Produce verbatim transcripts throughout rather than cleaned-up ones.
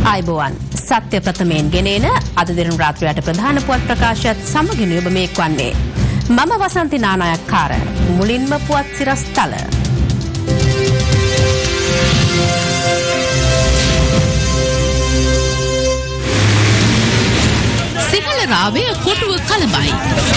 आयबोवन सत्य प्रथमेन ගෙනෙන අද දින රාත්‍රියට ප්‍රධාන පුවත් ප්‍රකාශයත් සමගින් ඔබ මේක් වන්නේ මම වසන්ති නානායක්කාර මුලින්ම පුවත් සිරස්තල සිංහල රාවය කොටුව කලබයි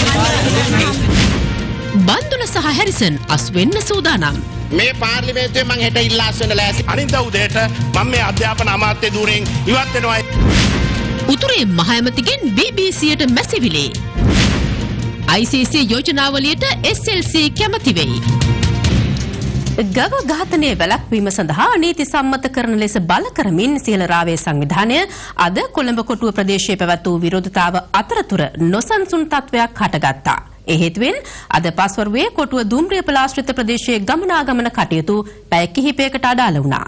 බන්දුල සහ හැරිසන් අස් වෙන්න සූදානම් මේ පාර්ලිමේන්තුවේ මං හෙට ඉල්ලා අස්වෙන්න ලෑස්ති. අනිද්දා උදේට මම මේ අධ්‍යාපන අමාත්‍ය ධූරයෙන් ඉවත් වෙනවා. උතුරේ මහ ඇමතිගෙන් බී බී සීයට මැසිවිලි. ආයි සී සී යෝජනාවලියට එස් එල් සී කැමති වෙයි. ගව ඝාතනයේ වැළැක්වීම සඳහා නීති සම්මත කරන ලෙස බල කරමින් සියල රාවය සංවිධානය අද කොළඹ කොටුව ප්‍රදේශයේ පැවැත් වූ විරෝධතාව අතරතුර නොසන්සුන් තත්වයක් හටගත්තා. ඒ හේතුවෙන් අද පස්වරුවේ කොටුව දුම්රියපල ආශ්‍රිත ප්‍රදේශයේ ගමනාගමන කටයුතු පැය කිහිපයකට අඩාල වුණා.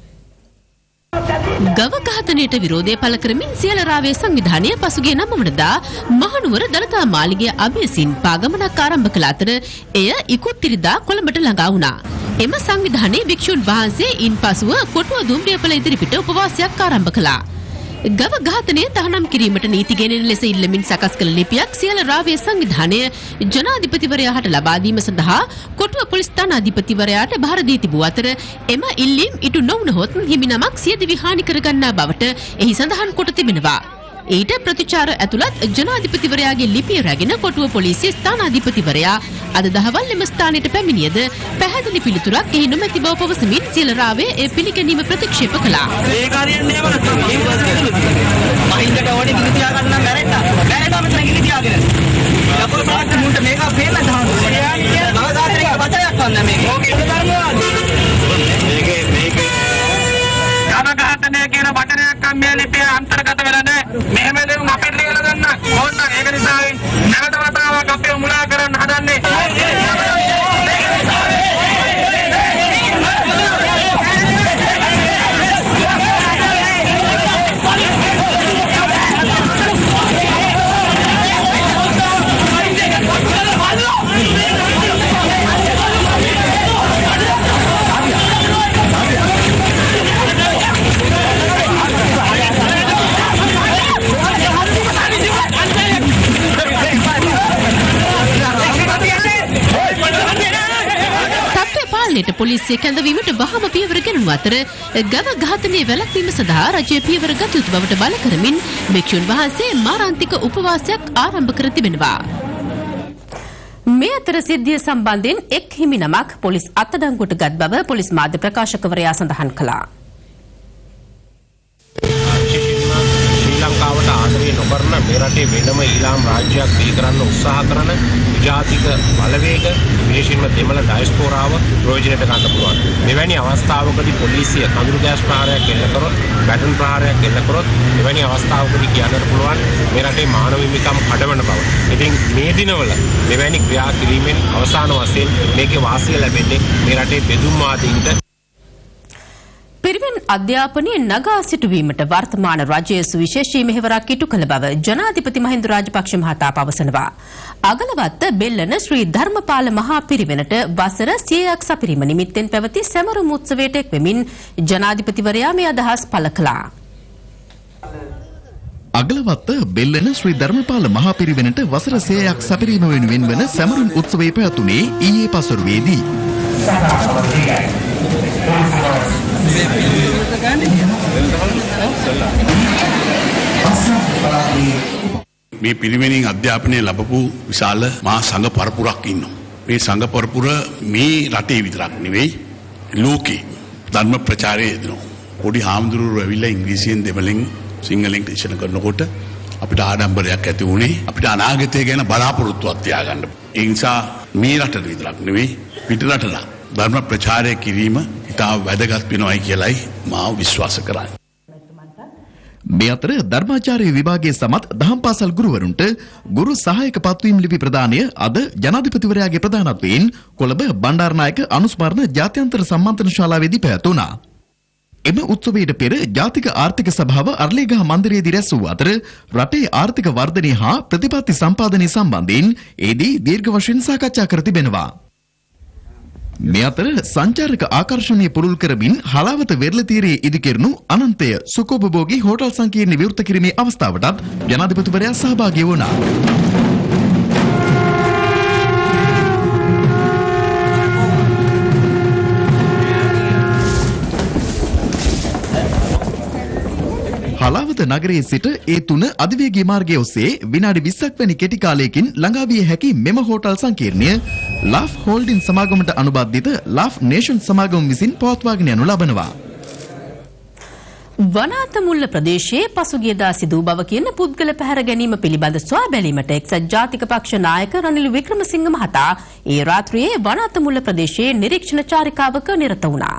ගව ඝාතනයට විරෝධය පළ කරමින් සියල රාවය සංවිධානය පසුගිය නවය වනදා මහනුවර දළදා මාලිගය අභයසින් පාගමනක් ආරම්භ කළ අතර එය ඉකුත් ඉරිදා කොළඹට ළඟා වුණා. එම සංවිධානයේ භික්ෂුන් වහන්සේ ඉන්පසුව කොටුව දුම්රියපල ඉදිරිපිට උපවාසයක් ආරම්භ කළා. ගව ඝාතනය තහනම් කිරීමට නීති ගෙනෙන ලෙස ඉල්ලමින් සකස් කළ ලිපියක් සියල රාව්‍ය සංවිධානය ජනාධිපතිවරයාට ලබා දීම සඳහා කොටුව පොලිස් ස්ථානාධිපතිවරයාට භාර දී තිබූ අතර එම ඉල්ලීම් ඉටු නොවුනහොත් හිමිනමක් සියදිවි හානි කරගන්නා බවට එහි සඳහන් කොට තිබෙනවා. ඊට ප්‍රතිචාර ඇතුළත් ජනාධිපතිවරයාගේ ලිපිය රැගෙන කොටුව පොලිසිය ස්ථානාධිපතිවරයා අද දහවල් එම ස්ථානයට පැමිණියද පැහැදිලි පිළිතුරක් එහි නොමැති බව පවසමින් සියල රාවය ඒ පිළිගැනීම ප්‍රතික්ෂේප කළා. ඒ කාර්යයෙන් නේම මහින්දට ඕනේ ගිනි තියාගන්න නම් මැරෙන්න. මැරෙන්න මෙතන ගිනි තියාගෙන. ලකුණු පාට මුන්ට මේක පේන්න දාන්න. නවදාත්‍රික වචනයක් වන්න මේක. ඕකේ ධර්මවාද. මේකේ මේකේ ඝාතනය කියන වචනයක් මේ ලිපිය අන්තර්ගත වෙලා නැහැ. මෙහෙම දෙයක් අපිට ලියලා ගන්න. ඕන්න ඒක නිසා නැවත වතාවක් අපිව මුලා කරන්න හදන්නේ. පොලිසිය කැඳවීමට වහම පියවර ගෙනුණු අතර ගව ඝාතනයේ වැළැක්වීම සඳහා රජය පියවර ගත යුතු බවට බල කරමින් භික්ෂුන් වහන්සේ මාරාන්තික උපවාසයක් ආරම්භ කර තිබෙනවා. මේ අතර සිද්ධිය සම්බන්ධයෙන් එක් හිමිනමක් පොලිස් අත්අඩංගුවට ගත් බව පොලිස් මාධ්‍ය ප්‍රකාශකවරයා සඳහන් කළා. ලංකාවට ආදරය නොකරන මේ රටේ වෙනම ඊළාම් රාජ්‍යයක් දී කරන්න උත්සාහ කරන ජාතික බලවේග විශේෂයෙන්ම දෙමළ ඩයස්පෝරාව ප්‍රයෝජනයට ගන්න පුළුවන්. මෙවැනි අවස්ථාවකදී පොලිසිය කඳුළු ගෑස් ප්‍රහාරයක් එල්ල කරොත්, බැටන් ප්‍රහාරයක් එල්ල කරොත් මෙවැනි අවස්ථාවකදී කියන්නට පුළුවන් මේ රටේ මානව හිමිකම් කඩවන බව. ඉතින් මේ දිනවල මෙවැනි ක්‍රියා කිරීමෙන් අවසාන වශයෙන් මේකේ වාසිය ලැබෙන්නේ මේ රටේ බෙදුම්වාදීන්ට. පිරිවෙන් අධ්‍යාපනයේ නගා සිටුවීමට වර්තමාන රජයේ සුවිශේෂී මෙහෙවරක් ඉටු කළ බව ජනාධිපති මහින්ද රාජපක්ෂ මහතා පවසනවා. අගලවත්ත බෙල්ලන ශ්‍රී ධර්මපාල මහා පිරිවෙනට වසර සියයක් සපිරීම නිමිත්තෙන් පැවති සැමරුම් උත්සවයට එක් වෙමින් ජනාධිපතිවරයා මේ අදහස් පළ කළා. අගලවත්ත බෙල්ලන ශ්‍රී ධර්මපාල මහා පිරිවෙනට වසර සියයක් සපිරීම වෙනුවෙන් වන සැමරුම් උත්සවය පැවතුනේ ඊයේ පසුරුවේදී. මේ පිරිවෙනින් අධ්‍යාපනය ලැබපු විශාල මහා සංඝ පරපුරක් ඉන්නවා. මේ සංඝ පරපුර මේ රටේ විතරක් නෙවෙයි ලෝකේ ධර්ම ප්‍රචාරය දෙනවා. පොඩි හාමුදුරුවෝ ඇවිල්ලා ඉංග්‍රීසියෙන් දෙමළෙන් සිංහලෙන් දේශනා කරනකොට අපිට ආඩම්බරයක් ඇති වුණේ අපිට අනාගතය ගැන බලාපොරොත්තුවක් තියාගන්න. ඒ නිසා මේ රටට විතරක් නෙවෙයි පිට රටලා ධර්ම ප්‍රචාරය කිරීම ඉතා වැදගත් වෙනවයි කියලයි මාව විශ්වාස කරන්නේ. මේ අතර ධර්මාචාර්ය විභාගයේ සමත් දහම් පාසල් ගුරුවරුන්ට ගුරු සහායක පත්වීම් ලිපි ප්‍රදානය අද ජනාධිපතිවරයාගේ ප්‍රධානත්වයෙන් කොළඹ බණ්ඩාරනායක අනුස්මරණ ජාත්‍යන්තර සම්මන්ත්‍රණ ශාලාවේදී පැවැතුණා. එම උත්සවයට පෙර ජාතික ආර්ථික සභාව අර්ලේගහ මන්දිරයේදී රැස් වූ අතර රටේ ආර්ථික වර්ධනය හා ප්‍රතිපත්ති සම්පාදනය සම්බන්ධයෙන් එදී දීර්ඝ වශයෙන් සාකච්ඡා කර තිබෙනවා. මේ අතර සංචාරක ආකර්ෂණීය පුරුල් කරමින් හලාවත වෙරළතීරයේ ඉදිකෙරුණු අනන්තය සුඛෝපභෝගී හෝටල් සංකීර්ණ විවෘත කිරීමේ අවස්ථාවටත් ජනාධිපතිවරයා සහභාගී වුණා. හලාවත නගරයේ සිට ඒ තුන අධිවේගී මාර්ගයේ ඔස්සේ විනාඩි විස්සක් වැනි කෙටි කාලයකින් ළඟා විය හැකි මෙම හෝටල් සංකීර්ණය ලාෆ් හෝල්ඩින් සමාගමට අනුබද්ධිත ලාෆ් නේෂන් සමාගම විසින් පවත්වාගෙන යනු ලබනවා. වනාත මුල්ල ප්‍රදේශයේ පසුගියදා සිදු බව කියන පුද්ගල පැහැර ගැනීම පිළිබඳ සොයා බැලීමට එක්සත් ජාතික පක්ෂ නායක රනිල් වික්‍රමසිංහ මහතා ඒ රාත්‍රියේ වනාත මුල්ල ප්‍රදේශයේ නිරීක්ෂණ චාරිකාවක නිරත වුණා.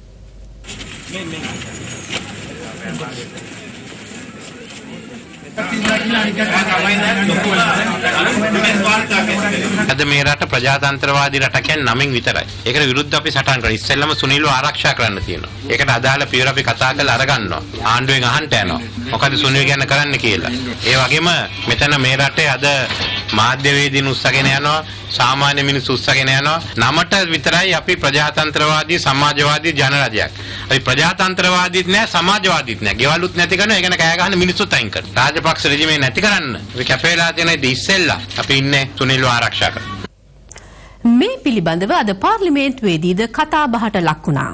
අද මේ රට ප්‍රජාතන්ත්‍රවාදී රට කියන්නේ නමින් විතරයි. ඒකට විරුද්ධව අපි සටන් කරා. ඉස්සෙල්ලම සුනිල්ව ආරක්ෂා කරන්න තියෙනවා. ඒකට අදාළ පියවර අපි කතා කරලා අරගන්නවා. ආණ්ඩුවෙන් අහන්න යනවා. මොකද සුනිල් ගැන කරන්න කියලා. ඒ වගේම මෙතන මේ රටේ අද මාධ්‍යවේදීන් උස්සගෙන යනවා. සාමාන්‍ය මිනිස්සු උස්සගෙන යනවා. නමට විතරයි අපි ප්‍රජාතන්ත්‍රවාදී සමාජවාදී ජනරජයක්. අපි ප්‍රජාතන්ත්‍රවාදීත් නෑ සමාජවාදීත් නෑ. ගෙවලුත් නැති කරනවා. ඒ ගැන කෑ ගහන මිනිස්සුත් අයින් කරනවා. රාජපක්ෂ රෙජිමේ නැති කරන්න. අපි කැපේලා තියෙන ඉස්සෙල්ලා අපි ඉන්නේ සුනිල්ව ආරක්ෂා කරන්න. මේ පිළිබඳව අද පාර්ලිමේන්තුවේදීද කතා බහට ලක් වුණා.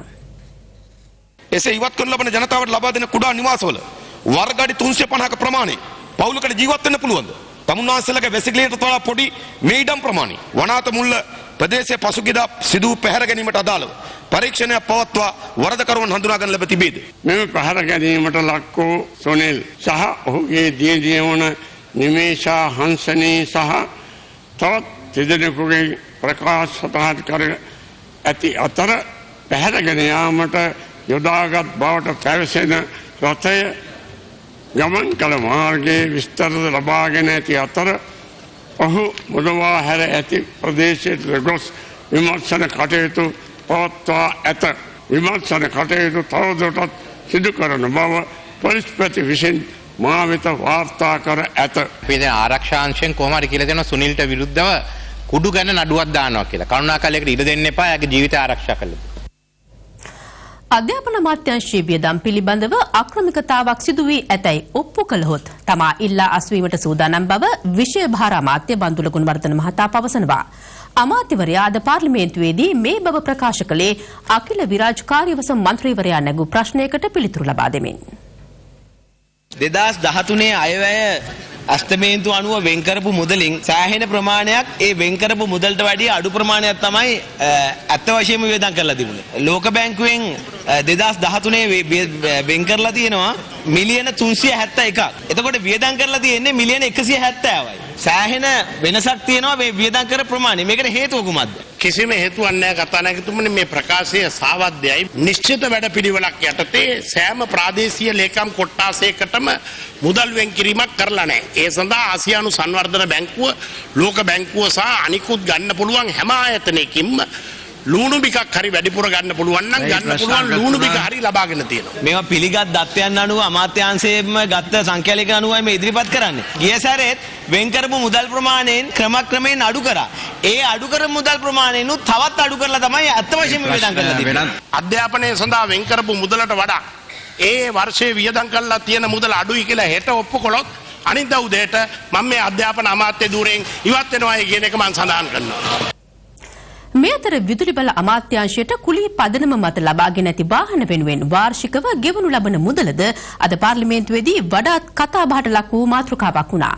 එසේ ඉවත් කරන ලබන ජනතාවට ලබා දෙන කුඩා නිවාසවල වර්ග අඩි තුන්සිය පනහක ප්‍රමාණය පවුලකට ජීවත් වෙන්න පුළුවන්ද? තමුන්නාන්සේලාගේ වැසිකිළියට වඩා පොඩි මේ ඉඩම් ප්‍රමාණය වනාත මුල්ල ප්‍රදේශයේ පසුගියදා සිදු පැහැර ගැනීමට අදාළව පරීක්ෂණයක් පවත්වා වරදකරුවන් හඳුනා ගන්න ලැබ තිබේද? මෙම පැහැර ගැනීමට ලක් වූ සුනිල් සහ ඔහුගේ දියණිය වන නිමේෂා හංසනී සහ තවත් තිදෙනෙකුගේ ප්‍රකාශ සටහන් කර ඇති අතර පැහැරගෙන යාමට යොදාගත් බවට පැවසෙන රථය ගමන් කළ මාර්ගයේ විස්තර ලබාගෙන ඇති අතර ඔහු මුදවා හැර ඇති ප්‍රදේශයට ගොස් විමර්ශන කටයුතු පවත්වා ඇත. විමර්ශන කටයුතු තවදුරටත් සිදු කරන බව පොලිස්පති විසින් මා වෙත වාර්තා කර ඇත. අපි දැන් ආරක්ෂාංශයෙන් කොහොම හරි කියලා දෙනවා සුනිල්ට විරුද්ධව කුඩු ගැන නඩුවක් දානවා කියලා. කරුණාකරලා ඒකට ඉඩ දෙන්න එපා. එයාගේ ජීවිතය ආරක්ෂා කරලා. අධ්‍යාපන අමාත්‍යාංශයේ වියදම් පිළිබඳව අක්‍රමිකතාවක් සිදු වී ඇතැයි ඔප්පු කළහොත් තමා ඉල්ලා අස්වීමට සූදානම් බව විෂය භාර අමාත්‍ය බන්දුල ගුණවර්ධන මහතා පවසනවා. අමාත්‍යවරයා අද පාර්ලිමේන්තුවේදී මේ බව ප්‍රකාශ කළේ අකිල විරාජ් කාර්යවසම් මන්ත්‍රීවරයා නැගූ ප්‍රශ්නයකට පිළිතුරු ලබා දෙමින්. දෙදහස් දහතුනේ අයවැය අස්තමේන්තු අනුව වෙන් කරපු මුදලින් සෑහෙන ප්‍රමාණයක් ඒ වෙන් කරපු මුදලට වැඩිය අඩු ප්‍රමාණයක් තමයි අත්ත වශයෙන්ම වියදම් කරලා තිබුණේ. ලෝක බැංකුවෙන් දෙදහස් දහතුනේ වෙන් කරලා තියෙනවා මිලියන තුන්සිය හැත්තෑ එකක්. එතකොට වියදම් කරලා තියෙන්නේ මිලියන එකසිය හැත්තෑවයි. සෑහෙන වෙනසක් තියෙනවා මේ වියදම් කර ප්‍රමාණය. මේකට හේතුව කුමක්ද? කිසිම හේතුවක් නැහැ කතානායකතුමනි. මේ ප්‍රකාශය සාවද්‍යයි. නිශ්චිත වැඩපිළිවෙලක් යටතේ සෑම ප්‍රාදේශීය ලේකම් කොට්ටාසයකටම මුදල් වෙන් කිරීමක් කරලා නැහැ. ඒ සඳහා ආසියානු සංවර්ධන බැංකුව, ලෝක බැංකුව සහ අනිකුත් ගන්න පුළුවන් හැම ආයතනයකින්ම ලුණු බිකක් හරි වැඩිපුර ගන්න පුළුවන් නම් ගන්න පුළුවන් ලුණු බික හරි ලබාගෙන තියෙනවා. මේවා පිළිගත් දත්තයන් අනුව අමාත්‍යාංශයේම ගත්ත සංඛ්‍යාලයක අනුවයි මේ ඉදිරිපත් කරන්නේ. ගිය සැරේත් වෙන් කරපු මුදල් ප්‍රමාණයෙන් ක්‍රමක්‍රමයෙන් අඩු කරා. ඒ අඩු කරපු මුදල් ප්‍රමාණයෙන් තවත් අඩු කරලා තමයි අත්ත වශයෙන්ම වියදම් කරලා තිබෙන්නේ. අධ්‍යාපනය සඳහා වෙන් කරපු මුදලට වඩා ඒ වර්ෂයේ වියදම් කරලා තියෙන මුදල අඩුයි කියලා හෙට ඔප්පු කළොත් අනිත් උදේට මම මේ අධ්‍යාපන අමාත්‍ය ධූරයෙන් ඉවත් වෙනවා කියන එක මම සඳහන් කරනවා. මේ අතර විදුලි බල අමාත්‍යාංශයට කුලී පදනම මත ලබාගෙන ඇති වාහන වෙනුවෙන් වාර්ෂිකව ගෙවනු ලබන මුදලද අද පාර්ලිමේන්තුවේදී වඩාත් කතා බහට ලක් වූ මාතෘකාවක් වුණා.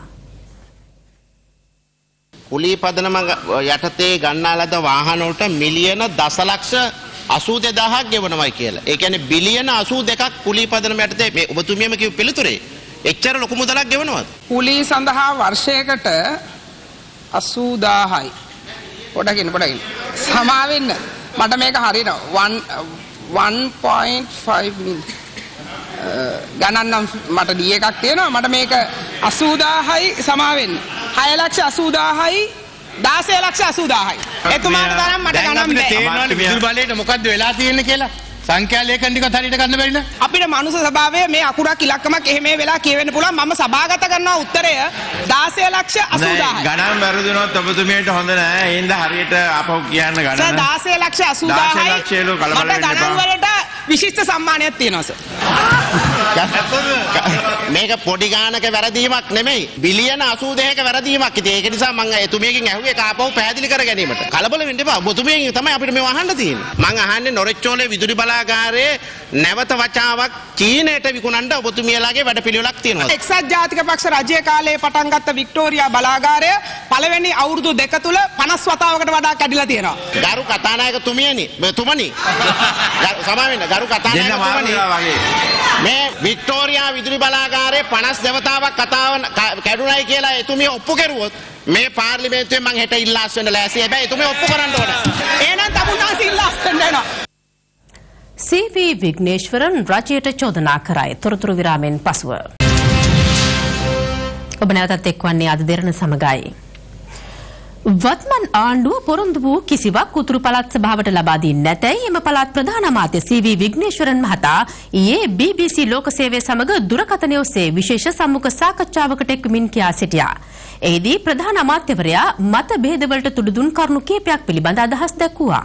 කුලී පදනම යටතේ ගන්නා ලද වාහන වලට මිලියන දසලක්ෂ අසූ දෙදාහක් ගෙවනවයි කියලා. ඒ කියන්නේ බිලියන අසූ දෙකක් කුලී පදනම යටතේ මේ ඔබතුමියම කිව්ව පිළිතුරේ එච්චර ලොකු මුදලක් ගෙවනවද? කුලී සඳහා වර්ෂයකට අසූදාහයි. පොඩකින් පොඩකින් සමාවෙන්න මට මේක හරියනවා one point five ගණන් නම් මට ඩී එකක් තියෙනවා මට මේක අසූදාහයි සමාවෙන්න හය ලක්ෂ අසූදාහයි දාසය ලක්ෂ අසූදාහයි එතුමාට තරම් මට ගණන් බෑ. විදුලි බලයට මොකද්ද වෙලා තියෙන්නේ කියලා සංඛ්‍යා ලේඛන ටිකත් හරියට ගන්න බැරිද? අපිට මනුස්ස ස්වභාවය මේ අකුරක් ඉලක්කමක් එහෙම වෙලා කියවෙන්න පුළුවන්. මම සභාගත කරනවා උත්තරය දාසය ලක්ෂ අසූදාහයි. ගණන් වැරදුනොත් ඔබතුමියට හොඳ නෑ. ඒ හින්දා හරියට ආපහු කියන්න ගණන. සර් දාසය ලක්ෂ අසූදාහයි. මට ගණන් වලට විශිෂ්ට සම්මානයක් තියෙනවා සර්. මේක පොඩි ගානක වැරදීමක් නෙමෙයි. බිලියන අසූ දෙකක වැරදීමක්. ඉතින් ඒක නිසා මම එතුමියකින් ඇහුවේ කාපව පැහැදිලි කර ගැනීමට. කලබල වෙන්න එපා. ඔබතුමියගෙන් තමයි අපිට මේව අහන්න තියෙන්නේ. මම අහන්නේ නොරෙච්චෝලේ විදුලි බලාගාරයේ නැවත වචාවක් චීනයට විකුණන්න ඔබතුමියලාගේ වැඩපිළිවෙලක් තියෙනවා. එක්සත් ජාතික පක්ෂ රජයේ කාලේ පටන් ගත්ත වික්ටෝරියා බලාගාරය පළවෙනි අවුරුදු දෙක තුල පනස් වතාවකට වඩා කැඩිලා තියෙනවා. ගරු කතානායකතුමියනි තුමනි. සමා වෙන්න ගරු කතානායකතුමනි. මේ වික්ටෝරියා විදුලි බලාගාරයේ පනස් දෙවතාවක් කතාව කැඩුනයි කියලා එතුමිය ඔප්පු කරුවොත් මේ පාර්ලිමේන්තුවේ මං හෙට ඉල්ලාස් වෙන්න ලෑස්ති. හැබැයි එතුමිය ඔප්පු කරන්න ඕන. එහෙනම් තමුන්නාස ඉල්ලාස් වෙන්න එනවා. සී.වී. විග්නේශ්වරන් රජයට චෝදනා කරයි. තොරතුරු විරාමෙන් පසුව. ඔබ නැවතත් එක්වන්නේ අද දෙරණ සමගයි. වත්මන් ආණ්ඩුව පොරොන්දු වූ කිසිවක් උතුරු පළාත් සභාවට ලබා දී නැතැයි එම පළාත් ප්‍රධාන අමාත්‍ය සී.වී. විග්නේශ්වරන් මහතා ඊයේ බී බී සී ලෝකසේවය සමග දුරකථනය ඔස්සේ විශේෂ සම්මුඛ සාකච්ඡාවකට එක්වමින් කියා සිටියා. එෙහිදී ප්‍රධාන අමාත්‍යවරයා මත භේදවලට තුඩු දුන් කරුණු කිහිපයක් පිළිබඳ අදහස් දැක්වුවා.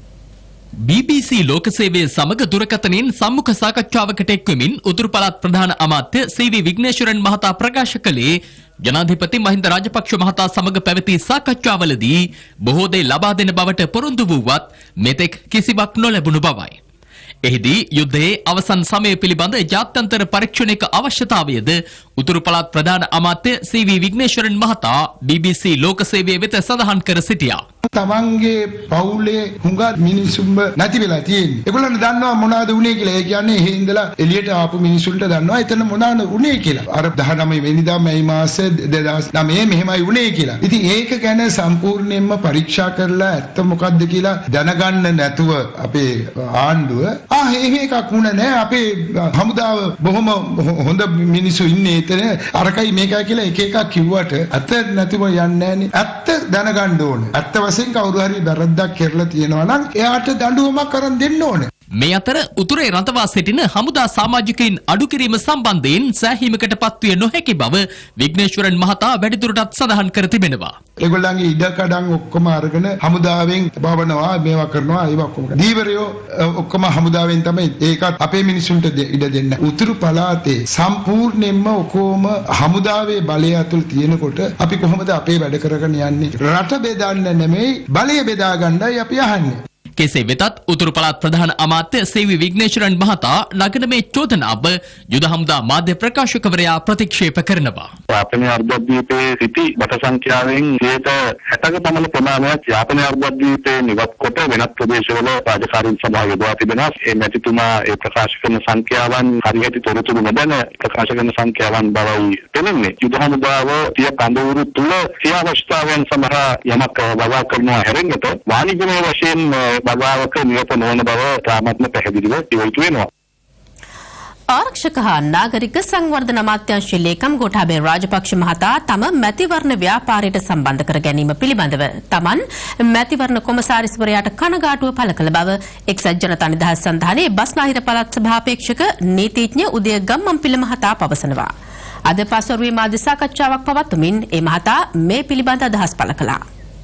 බී බී සී ලෝකසේවය සමග දුරකථනයෙන් සම්මුඛ සාකච්ඡාවකට එක්වමින් උතුරු පළාත් ප්‍රධාන අමාත්‍ය සී.වී. විග්නේශ්වරන් මහතා ප්‍රකාශ කළේ ජනාධිපති මහින්ද රාජපක්ෂ මහතා සමග පැවති සාකච්ඡාවලදී බොහෝ දේ ලබා දෙන බවට පොරොන්දු වූවත් මෙතෙක් කිසිවක් නොලැබුණු බවයි. එහිදී යුද්ධයේ අවසන් සමය පිළිබඳ ජාත්‍යන්තර පරීක්ෂණයක අවශ්‍යතාවයද උතුරු පළාත් ප්‍රධාන අමාත්‍ය සී.වී. විග්නේශ්වරන් මහතා බී බී සී ලෝකසේවය වෙත සඳහන් කර සිටියා. තමන්ගේ පවුලේ හුඟ මිනිසුන්ව නැති වෙලා තියෙන්නේ. ඒගොල්ලන් දන්නවා මොනවද වුනේ කියලා. ඒ කියන්නේ එහෙ ඉඳලා එළියට ආපු මිනිසුන්ට දන්නවා එතන මොනවද වුනේ කියලා. අර දහනවය වෙනිදා මේ මාසේ දෙදහස් නවය මෙහෙමයි වුනේ කියලා. ඉතින් ඒක ගැන සම්පූර්ණයෙන්ම පරීක්ෂා කරලා ඇත්ත මොකද්ද කියලා දැනගන්න නැතුව අපේ ආණ්ඩුව ආ එහෙම එකක් වුණ නෑ. අපේ හමුදාව බොහොම හොඳ මිනිස්සු ඉන්නේ එතන. අරකයි මේකයි කියලා එක එකක් කිව්වට ඇත්ත නැතිව යන්නේ නෑනේ. ඇත්ත දැනගන්න ඕනේ. ඇත්ත වශයෙන් කවුරු හරි වැරද්දක් කරලා තියෙනවා නම් එයාට දඬුවමක් කරන් දෙන්න ඕනේ. මේ අතර උතුරේ රඳවා සිටින හමුදා සමාජිකයින් අඩු කිරීම සම්බන්ධයෙන් සෑහීමකට පත්විය නොහැකි බව විග්නේශ්වරන් මහතා වැඩිදුරටත් සඳහන් කර තිබෙනවා. ඒගොල්ලන්ගේ ඉඩකඩම් ඔක්කොම අරගෙන හමුදාවෙන් භවනවා මේවා කරනවා ඒවා ඔක්කොම. දීවරයෝ ඔක්කොම හමුදාවෙන් තමයි ඒකත් අපේ මිනිසුන්ට ඉඩ දෙන්න. උතුරු පළාතේ සම්පූර්ණයෙන්ම ඔක්කොම හමුදාවේ බලය අතුල් තියෙනකොට අපි කොහොමද අපේ වැඩ කරගෙන යන්නේ? රට බෙදන්න නෙමෙයි බලය බෙදා ගන්නයි අපි අහන්නේ. කෙසේ වෙතත් උතුරු පළාත් ප්‍රධාන අමාත්‍ය සී.වී. විග්නේශ්වරන් මහතා නගන මේ චෝදනාව යුද හමුදා මාධ්‍ය ප්‍රකාශකවරයා ප්‍රතික්ෂේප කරනවා. යාපනයේ අර්ධද්වීපයේ සිටි බට සංඛ්‍යාවෙන් සියයට හැටක පමණ ප්‍රමාණයක් යාපනයේ අර්ධද්වීපයේ නිවත් කොට වෙනත් ප්‍රදේශවල රාජකාරීන් සභාව යොදවා තිබෙනවා. ඒ මැතිතුමා ඒ ප්‍රකාශ කරන සංඛ්‍යාවන් හරියට තොරතුරු නොදැන ප්‍රකාශ කරන සංඛ්‍යාවන් බවයි පෙනෙන්නේ. යුද හමුදාව සිය කඳවුරු තුල සිය අවශ්‍යතාවයන් සමහා යමක් වගා කරනවා හැරෙන්නට වාණිජමය වශයෙන් බගාවක නියත නොවන බව තාමත්ම පැහැදිලිව කියවිතු වෙනවා. ආරක්ෂක හා නාගරික සංවර්ධන අමාත්‍යාංශයේ ලේකම් ගෝඨාභය රාජපක්ෂ මහතා තම මැතිවරණ ව්‍යාපාරයට සම්බන්ධ කර ගැනීම පිළිබඳව තමන් මැතිවරණ කොමසාරිස්වරයාට කනගාටුව පළ කළ බව එක්සත් ජනතා නිදහස් සන්ධානයේ බස්නාහිර පළාත් සභාපේක්ෂක නීතිඥ උදය ගම්මන්පිල මහතා පවසනවා. අද පසුරුවේ මාධ්‍ය සාකච්ඡාවක් පවත්වමින් ඒ මහතා මේ පිළිබඳ අදහස් පළ කළා.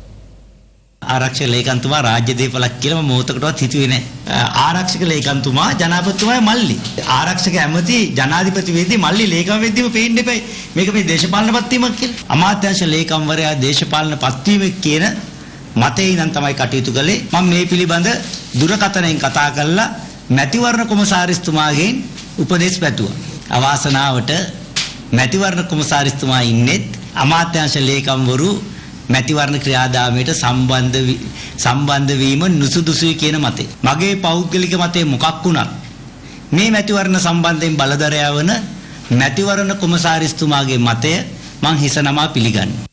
ආරක්ෂක ලේකම්තුමා රාජ්‍ය දේපලක් කියලා මොහොතකටවත් හිතුවේ නැහැ. ආරක්ෂක ලේකම්තුමා ජනාධිපතිතුමාගේ මල්ලි. ආරක්ෂක ඇමති ජනාධිපති වෙද්දී මල්ලි ලේකම් වෙද්දීම පේන්න එපයි. මේක මේ දේශපාලන පත්වීමක් කියලා. අමාත්‍යාංශ ලේකම්වරයා දේශපාලන පත්වීම කියන මතේ ඉඳන් තමයි කටයුතු කළේ. මම මේ පිළිබඳ දුරකථනයෙන් කතා කළා මැතිවරණ කොමසාරිස්තුමාගෙන් උපදෙස් පැතුවා. අවාසනාවට මැතිවරණ කොමසාරිස්තුමා ඉන්නෙත් අමාත්‍යාංශ ලේකම්වරු මැතිවරණ ක්‍රියාදාමයට සම්බන්ධ සම්බන්ධ වීම නුසුදුසුයි කියන මතය. මගේ පෞද්ගලික මතය මොකක් වුණත් මේ මැතිවරණ සම්බන්ධයෙන් බලධරයා වන මැතිවරණ කොමසාරිස්තුමාගේ මතය මං හිස නමා පිළිගන්නවා.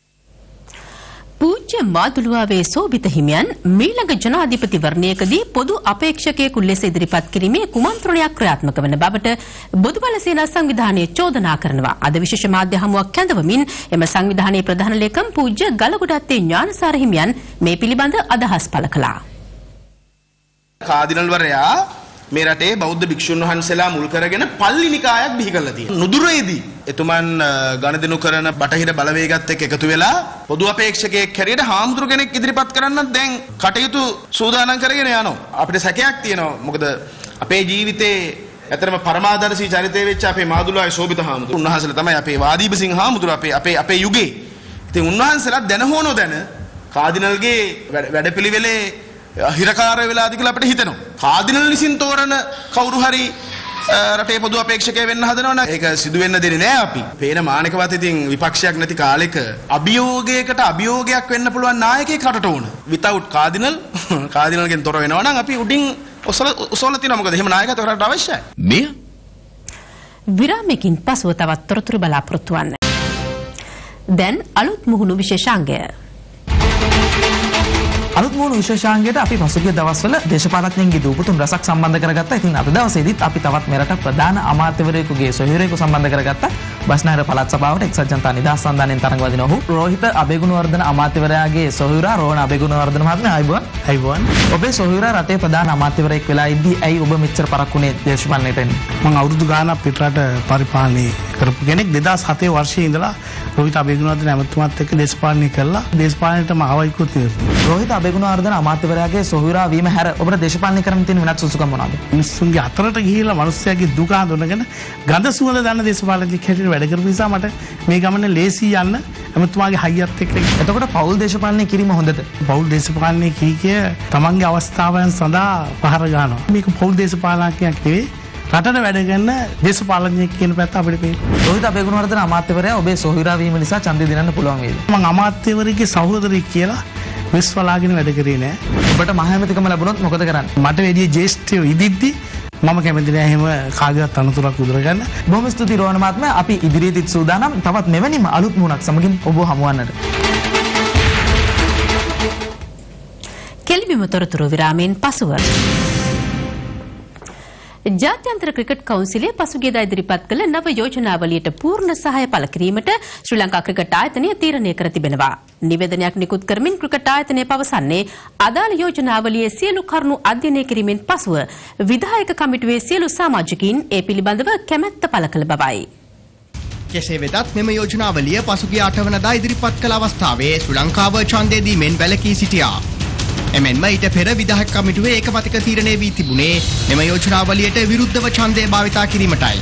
පූජ්‍ය මාදුළුවාවේ සෝබිත හිමියන් මීළඟ ජනාධිපතිවරණයකදී පොදු අපේක්ෂකයෙකු ලෙස ඉදිරිපත් කිරීමේ කුමන්ත්‍රණයක් ක්‍රියාත්මක වන බවට බොදුබල සේනා සංවිධානය චෝදනා කරනවා. අද විශේෂ මාධ්‍ය හමුවක් කැඳවමින් එම සංවිධානයේ ප්‍රධාන ලේකම් පූජ්‍ය ගලගොඩත්තේ ඥානසාර හිමියන් මේ පිළිබඳ අදහස් පළ කළා. කාදිනල්වරයා මේ රටේ බෞද්ධ භික්ෂුන් වහන්සේලා මුල් කරගෙන පල්ලි නිකායක් බිහි කරලා තියෙනවා. නුදුරේදී එතුමන් ගණදෙනු කරන බටහිර බලවේගات එක්ක එකතු වෙලා පොදු අපේක්ෂකයෙක් හැටියට හාමුදුරු කෙනෙක් ඉදිරිපත් කරන්නත් දැන් කටයුතු සූදානම් කරගෙන යනවා. අපිට සැකයක් තියෙනවා. මොකද අපේ ජීවිතේ ඇතරම පරමාදර්ශී චරිතය වෙච්ච අපේ මාදුලාවේ ශෝභිත හාමුදුරු. උන්වහන්සේලා තමයි අපේ වාදීප සිංහ හාමුදුරු අපේ අපේ අපේ යුගයේ. ඉතින් උන්වහන්සේලා දැන හෝ නොදැන කාදිනල්ගේ වැඩපිළිවෙලේ හිරකාරය වෙලාද කියලා අපිට හිතෙනවා. කාදිනල් විසින් තෝරන කවුරු හරි රටේ පොදු අපේක්ෂකයෙක් වෙන්න හදනවනම් ඒක සිදු වෙන්න දෙන්නේ නැහැ අපි. පේන මානකවත් ඉතින් විපක්ෂයක් නැති කාලෙක අභියෝගයකට අභියෝගයක් වෙන්න පුළුවන් නායකයෙක් රටට ඕන. without කාදිනල් කාදිනල්ගෙන් තොර වෙනවා නම් අපි උඩින් ඔසල ඔසල තියනවා. මොකද එහෙම නායකයෙක් රටට අවශ්‍යයි. මෙය විරාමයකින් පසුව තවත් තොරතුරු බලාපොරොත්තු වන්න. දැන් අලුත් මුහුණු විශේෂාංගය. අලුත් මුහුණු විශේෂාංගයට අපි පසුගිය දවස්වල දේශපාලඥයන්ගේ දූපතුන් රසක් සම්බන්ධ කරගත්තා. ඉතින් අද දවසේදීත් අපි තවත් මෙරට ප්‍රධාන අමාත්‍යවරයෙකුගේ සොහොයුරයෙකු සම්බන්ධ කරගත්තා. බස්නාහිර පළාත් සභාවට එක්සත් ජනතා නිදහස් සන්ධානයෙන් තරඟ වදින ඔහු රෝහිත අබේගුණවර්ධන අමාත්‍යවරයාගේ සොහොයුරා රෝහණ අබේගුණවර්ධන මහත්මයා ආයුබෝවන්. ආයුබෝවන්. ඔබේ සොහොයුරා රටේ ප්‍රධාන අමාත්‍යවරයෙක් වෙලා ඉද්දී ඇයි ඔබ මෙච්චර පරක්කුනේ දේශපාලනයට එන්නේ? මම අවුරුදු ගාණක් පිටරට පරිපාලනය කරපු කෙනෙක්. දෙදාස් හතේ වර්ෂයේ ඉඳලා රෝහිත අබේගුණවර්ධන ඇමතුමාත් එක්ක දේශපාලනය කළා. දේශපාලනයටම ආවයිකුත් රෝහිත අබේගුණවර්ධන අමාත්‍යවරයාගේ සොහොයුරා වීම හැර ඔබට දේශපාලනය කරන්න තියෙන වෙනත් සුසුකම් මොනවාද? මිනිස්සුන්ගේ අතරට ගිහිල්ලා මිනිස්සයාගේ දුක හඳුනගෙන ගඳ සුවඳ දන්න දේශපාලනඥයෙක් හැටියට වැඩ කරපු නිසා මට මේ ගමනේ ලේසි යන්න ඇමතුමාගේ හයියත් එක්ක. එතකොට පෞල් දේශපාලනය කිරීම හොඳද? පෞල් දේශපාලනය කී කිය තමන්ගේ අවස්ථාවන් සඳහා පහර ගන්නවා. මේක පෞල් දේශපාලනයක් නෙවෙයි. රටට වැඩ කරන දේශපාලනඥයෙක් කියන පැත්ත අපිට පේනවා. රෝහිත අබේගුණවර්ධන අමාත්‍යවරයා ඔබේ සොහොයුරා වීම නිසා ඡන්දය දිනන්න පුළුවන් වේද? මම අමාත්‍යවරයෙක්ගේ සහෝදරයෙක් කියලා විශ්වලාගෙන වැඩ කරේ නෑ. ඔබට මහ ඇමතිකම ලැබුණොත් මොකද කරන්නේ? මට වැඩි ජ්‍යෙෂ්ඨයෝ ඉදිද්දි මම කැමති නෑ එහෙම කාගේවත් අනුතරක් උදුර ගන්න. බොහොම ස්තුතියි රෝහණ මහත්මයා. අපි ඉදිරියේදීත් සූදානම් තවත් මෙවැනිම අලුත් මුහුණක් සමගින් ඔබ හමුවන්නට. කෙලිබිම තොරතුරු විරාමයෙන් පසුව ජාත්‍යන්තර ක්‍රිකට් කවුන්සිලය පසුගියදා ඉදිරිපත් කළ නව යෝජනාවලියට පූර්ණ සහාය පළ කිරීමට ශ්‍රී ලංකා ක්‍රිකට් ආයතනය තීරණය කර තිබෙනවා. නිවේදනයක් නිකුත් කරමින් ක්‍රිකට් ආයතනය පවසන්නේ අදාළ යෝජනාවලියේ සියලු කරුණු අධ්‍යයනය කිරීමෙන් පසුව විධායක කමිටුවේ සියලු සමාජිකයින් ඒ පිළිබඳව කැමැත්ත පළ කළ බවයි. කෙසේ වෙතත් මෙම යෝජනාවලිය පසුගිය අටවනදා ඉදිරිපත් කළ අවස්ථාවේ ශ්‍රී ලංකාව ඡන්දය දීමෙන් වැළකී සිටියා. එමෙන්ම ඊට පෙර විධායක කමිටුවේ ඒකමතික තීරණය වී තිබුණේ මෙම යෝජනාවලියට විරුද්ධව ඡන්දය භාවිතා කිරීමටයි.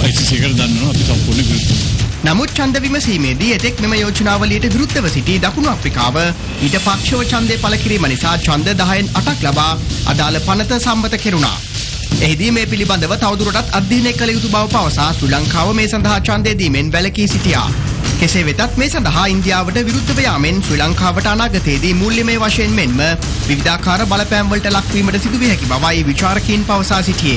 නමුත් ඡන්ද විමසීමේදී එතෙක් මෙම යෝජනාවලියට විරුද්ධව සිටි දකුණු අප්‍රිකාව ඊට පක්ෂව ඡන්දය පළ කිරීම නිසා ඡන්ද දහයෙන් අටක් ලබා අදාළ පනත සම්මත කෙරුණා. එහිදී මේ පිළිබඳව තවදුරටත් අධ්‍යයනය කළ යුතු බව පවසා ශ්‍රී ලංකාව මේ සඳහා ඡන්දය දීමෙන් වැළකී සිටියා. කෙසේ වෙතත් මේ සඳහා ඉන්දියාවට විරුද්ධව යාමෙන් ශ්‍රී ලංකාවට අනාගතයේදී මූල්‍යමය වශයෙන් මෙන්ම විවිධාකාර බලපෑම් වලට ලක්වීමට සිදුවිය හැකි බවයි විචාරකයින් පවසා සිටියේ.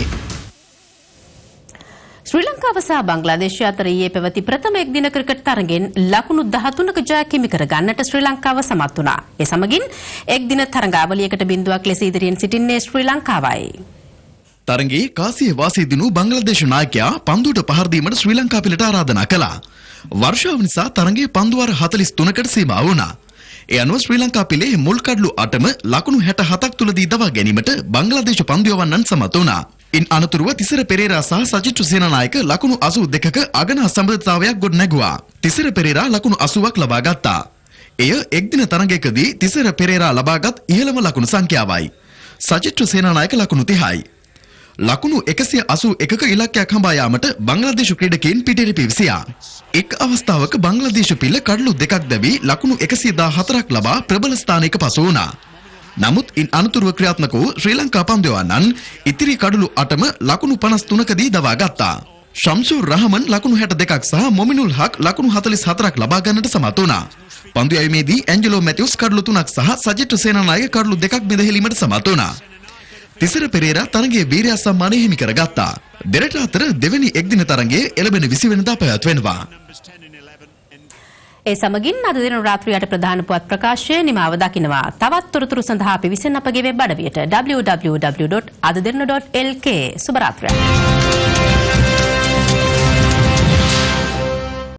ශ්‍රී ලංකාව සහ බංග්ලාදේශය අතර ඊයේ පැවති ප්‍රථම එක්දින ක්‍රිකට් තරගෙන් ලකුණු දහතුනක ජයක් හිමි කර ගන්නට ශ්‍රී ලංකාව සමත් වුණා. ඒ සමගින් එක්දින තරඟාවලියකට බිඳුවක් ලෙස ඉදිරියෙන් සිටින්නේ ශ්‍රී ලංකාවයි. තරඟේ කාසිය වාසී දිනු බංග්ලාදේශ නායකයා පන්දුවට පහර දීමට ශ්‍රී ලංකා පිළට ආරාධනා කළා. වර්ෂාව නිසා තරඟේ පන්දු වාර හතළිස් තුනකට සීමා වුණා. ඒ අනුව ශ්‍රී ලංකා පිළේ මුල් කඩලු අටම ලකුණු හැට හතක් තුලදී දවා ගැනීමට බංග්ලාදේශ පන්දු යවන්නන් සමත් වුණා. ඉන් අනතුරුව තිසර පෙරේරා සහ සජිත් සේනානායක ලකුණු අසූ දෙකක අගනා සම්බන්ධතාවයක් ගොඩ නැගුවා. තිසර පෙරේරා ලකුණු අසූවක් ලබා ගත්තා. එය එක්දින තරඟයකදී තිසර පෙරේරා ලබාගත් ඉහළම ලකුණු සංඛ්‍යාවයි. සජිත් සේනානායක ලකුණු තිහයි. ලකුණු එකසිය අසූ එකක ඉලක්කයක් හඹා යාමට බංග්ලාදේශ ක්‍රීඩකයන් පිටේට පිවිසියා. එක් අවස්ථාවක බංග්ලාදේශ පිළ කඩලු දෙකක් දැවි ලකුණු එකසිය දාහතරක් ලබා ප්‍රබල ස්ථානයක පසු වුණා. නමුත් ඉන් අනතුරුව ක්‍රියාත්මක වූ ශ්‍රී ලංකා පන්දුවන්නන් ඉතිරි කඩලු අටම ලකුණු පනස් තුනකදී දවා ගත්තා. ශම්සුර් රහමන් ලකුණු හැට දෙකක් සහ මොමිනුල් හක් ලකුණු හතළිස් හතරක් ලබා ගන්නට සමත් වුණා. පන්දු යැවීමේදී ඇන්ජලෝ මැතිව්ස් කඩලු තුනක් සහ සජිත් සේනානායක කඩලු දෙකක් බෙදහෙලීමට සමත් වුණා. තිසර පෙරේරා තරගයේ වීරයා සම්මානය හිමි කරගත්තා. දෙරට අතර දෙවැනි එක්දින තරගයේ එළඹෙන විසි වෙනිදා පැවැත්වෙනවා. ඒ සමගින් අද දින රාත්‍රියට ප්‍රධාන පුවත් ප්‍රකාශය නිමාව දකිනවා. තවත් තොරතුරු සඳහා අපි විසින් අපගේ වෙබ් අඩවියට double-u double-u double-u dot adadirna dot l k සුබ රාත්‍රියක්.